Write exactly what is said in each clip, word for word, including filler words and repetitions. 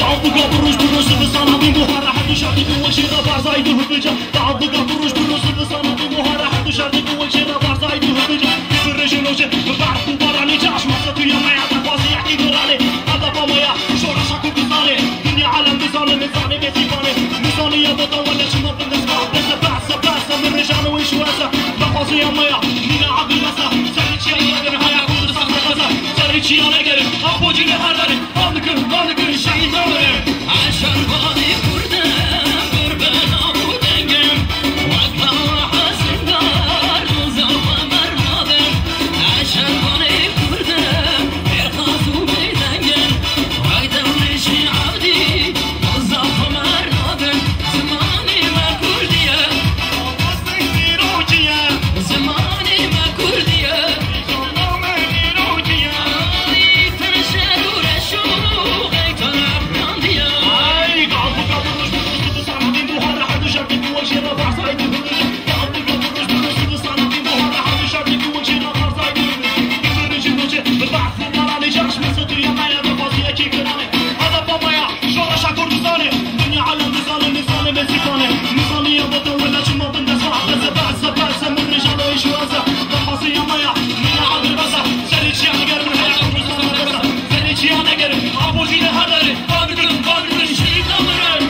تعبقا بروش بروش بسانا بموها راح تشارك بوجه ربع زايد وهبجا تعبقا بروش بروش بسانا بموها راح تشارك بوجه ربع زايد وهبجا بالرجل وجه بعد مباراة نجاش مصر يا ما يعطى فاصي يحكي دوراني هذا بامايا شورا شاكو بزاني دنيا عالم بزاني مزاني بيتيفاني مزاني يا بطا ولا شما بالنسبة بس بعد سباسة من رجال ويشواسة بفاصي يا مايا مينا عبد المسا سريتشي يا نجر هيا كود صخر غزة سريتشي يا نجر أبو جيني هردري أنكر أنكر شيء زوري عشان باني كردم قربان أبو دنجم وقتا وحسن دار وزوما مرنادم عشان باني كردم إرخاص وبيدنجم وقتا ونشي عبدي وزوما مرنادم زماني ما كردية وقصدك ديروجية زماني ما كردية زماني روجية آي تنشر ورشو غيت العبرانية آي قعدك أبروش بروش بصانا بموها راح تشارك بوجه ربع زايد وهبجا قعدك أبروش بروش بصانا بموها راح تشارك بوجه ربع زايد وهبجا بالرجل وجه بالبعث مباراة نجاش مصر يا مايا بفاصي أكيد كراني هذا بامايا شورا شاكور بزاني دنيا عالم بزاني نزاني مزيكاني نزاني يا بطل ولا جمع بالنسبة بس بعد سباسة من رجال ويشواسة بفاصي يا مايا مينا عبد المسا سريتشي يا نجر هيا كود صخر غزة سريتشي يا نجر أبو جيني هردري أنكر أنكر شيء زوري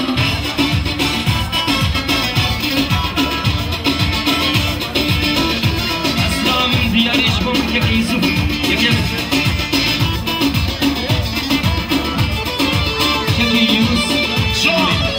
أسلام دياري شبون يكيزو يكيب يكيوس شو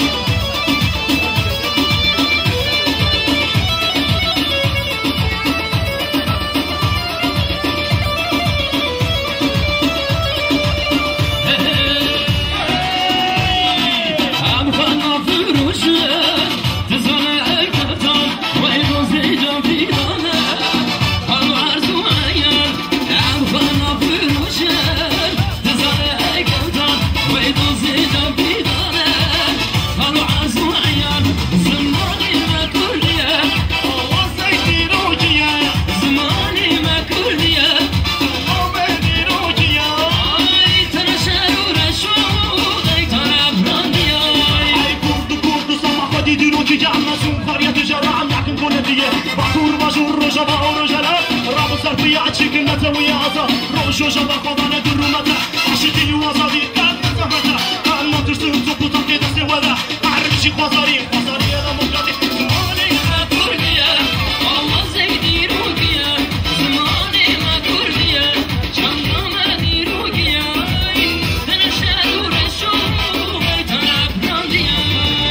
عم خلنا فروشه تزرع الكتان ويدو زيجا في دانا قالوا عرسو عيال عم خلنا فروشه تزرع الكتان ويدو زيجا في دانا قالوا عرسو عيال زماني ما كردية وقصدك ديروجية زماني ما كردية زماني روجية آي تنشر ورشو غيت العبرانية آي كرد كرد سما خدي ديروجي جعلنا سوم قرية تجارة عم يحكم كولتية بعطور باجور رجبا ورجلا رابو سربية عتشيك النتوية عطا روشو جبا قضانا درمتا عشتي وزادي كان نتفتا كان نترسل زبطا كده سوادا أعرف شي خوازاري خوازاري أنا مقاتي زماني ما كردية والله زي ديروجية زماني ما كردية جمرا ما ديروجية تنشر ورشو غيت العبرانية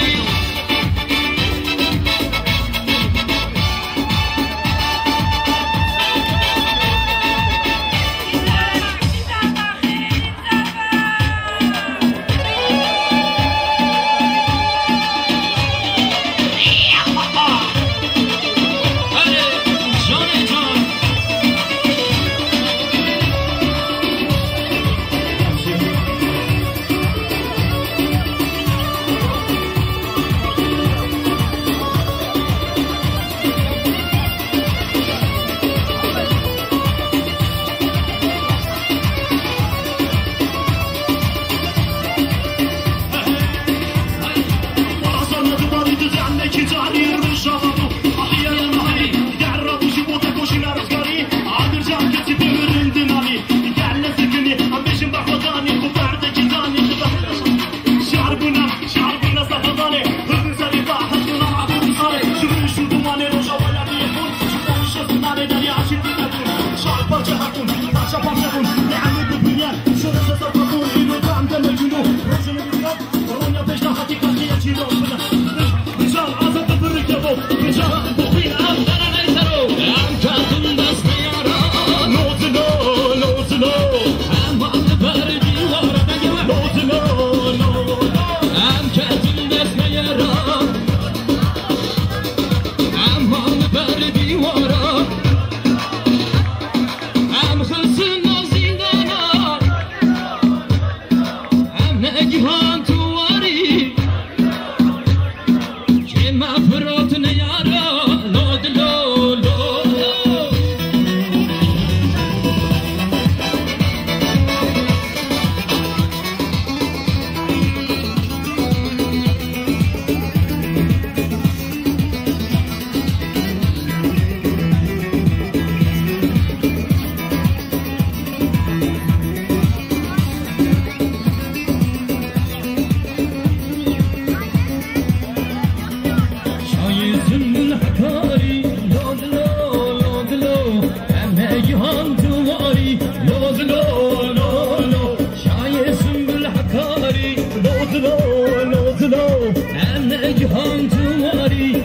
جوني جون وصلنا دباري تزعلنا كي تعري الرشاطو أحيا يا نهاري يعرض وجيبوتك وشينا رزقاري عاد رجع كتي بمرن دمالي يعلى سكني أمبيش مبحوطاني وبعدك يزاني شعر بنا شعر بنا صفضاني هزن سري حطونا عبود صاري شوفوا شو دماني رجا ولا بيكون شوفوا الشخص مالي داري عشان تتكون شعر برجا هاتون برجا برجاون نعمل بالبنيان شو رجا صفقون إنو دعم دم الجنوب رجل بالرب ورونا بيش نحطي كاتية جيلو رجال عزم بالركبو رجال بطين عم دانا نيسرو عم كاتم دست يارا نوزنو نوزنو عم عم بردي ورا نجمع نوزنو نو عم كاتم دست يارا عم عم بردي ورا عم خلص النوزي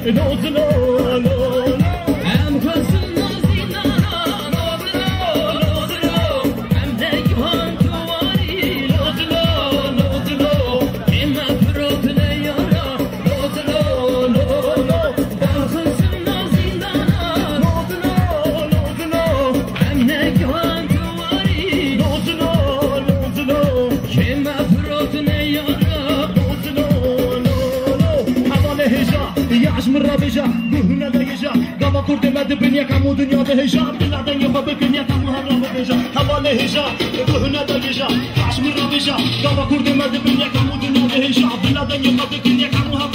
كرد مد بنيا كمو دنيا دهجا بلادن يبا بكنيا كمو هرم بهجا حواله هجا كهنا دهجا عشمر بهجا كما كرد مد بنيا كمو دنيا دهجا بلادن يبا بكنيا كمو هرم